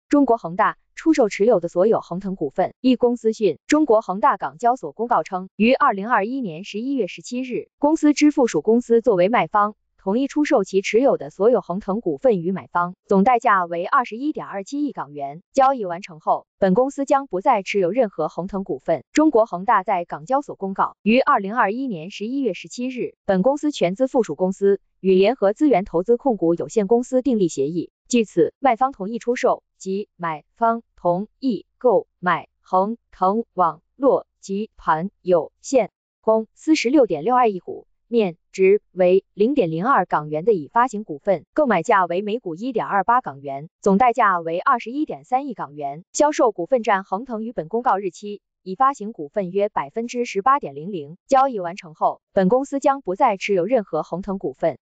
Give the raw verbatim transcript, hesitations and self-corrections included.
中国恒大出售持有的所有恒腾股份。一公司讯，中国恒大港交所公告称，于二零二一年十一月十七日，公司之附属公司作为卖方，同意出售其持有的所有恒腾股份于买方，总代价为二十一点二七亿港元。交易完成后，本公司将不再持有任何恒腾股份。中国恒大在港交所公告，于二零二一年十一月十七日，本公司全资附属公司与联合资源投资控股有限公司订立协议，据此，卖方同意出售及买方同意购买恒腾网络集团有限公司十六点六二亿股，面值为 零点零二港元的已发行股份，购买价为每股 一点二八港元，总代价为 二十一点三亿港元。销售股份占恒腾于本公告日期已发行股份约 百分之十八点零零。交易完成后，本公司将不再持有任何恒腾股份。